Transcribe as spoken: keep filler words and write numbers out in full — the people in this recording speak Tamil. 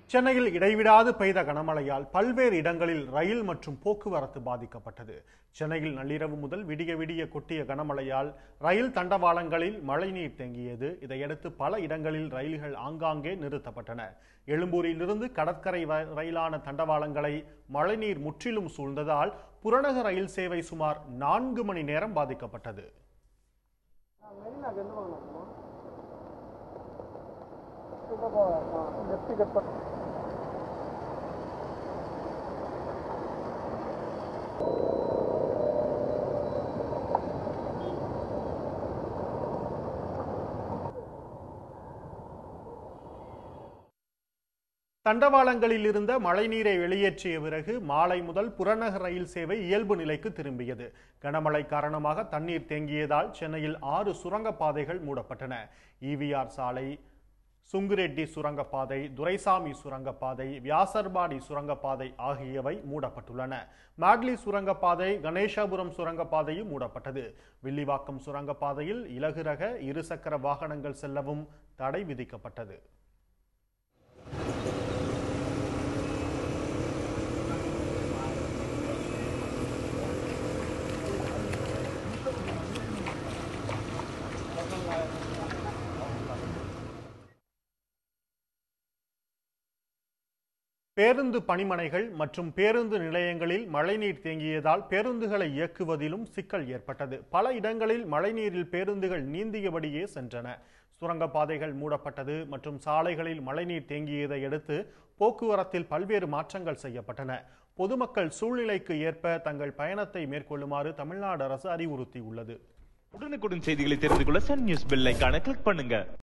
சென்னையில் இடைவிடாது பெய்த கனமழையால் பல்வேறு இடங்களில் ரயில் மற்றும் போக்குவரத்து பாதிக்கப்பட்டது. சென்னையில் நள்ளிரவு முதல் விடிய விடிய கொட்டிய கனமழையால் ரயில் தண்டவாளங்களில் மழைநீர் தேங்கியது. இதையடுத்து பல இடங்களில் ரயில்கள் ஆங்காங்கே நிறுத்தப்பட்டன. எழும்பூரிலிருந்து கடற்கரை ரயிலான தண்டவாளங்களை மழைநீர் முற்றிலும் சூழ்ந்ததால் புறநகர் ரயில் சேவை சுமார் நான்கு மணி நேரம் பாதிக்கப்பட்டது. தண்டவாளங்களில் இருந்த மழைநீரை வெளியேற்றிய பிறகு மாலை முதல் புறநகர் ரயில் சேவை இயல்பு நிலைக்கு திரும்பியது. கனமழை காரணமாக தண்ணீர் தேங்கியதால் சென்னையில் ஆறு சுரங்கப்பாதைகள் மூடப்பட்டன. ஈவிஆர் சாலை, சுங்குரெட்டி சுரங்கப்பாதை, துரைசாமி சுரங்கப்பாதை, வியாசர்பாடி சுரங்கப்பாதை ஆகியவை மூடப்பட்டுள்ளன. மாட்லி சுரங்கப்பாதை, கணேசபுரம் சுரங்கப்பாதையும் மூடப்பட்டது. வில்லிவாக்கம் சுரங்கப்பாதையில் இலகுரக இருசக்கர வாகனங்கள் செல்லவும் தடை விதிக்கப்பட்டது. பேருந்து பணிமனைகள் மற்றும் பேருந்து நிலையங்களில் மழைநீர் தேங்கியதால் பேருந்துகளை இயக்குவதிலும் சிக்கல் ஏற்பட்டது. பல இடங்களில் மழைநீரில் பேருந்துகள் நீந்தியபடியே சென்றன. சுரங்கப்பாதைகள் மூடப்பட்டது மற்றும் சாலைகளில் மழைநீர் தேங்கியதை அடுத்து போக்குவரத்தில் பல்வேறு மாற்றங்கள் செய்யப்பட்டன. பொதுமக்கள் சூழ்நிலைக்கு ஏற்ப தங்கள் பயணத்தை மேற்கொள்ளுமாறு தமிழ்நாடு அரசு அறிவுறுத்தியுள்ளது. உடனுக்குடன் செய்திகளை தெரிந்து கொள்ள சன் நியூஸ் பெல் ஐகானை கிளிக் பண்ணுங்க.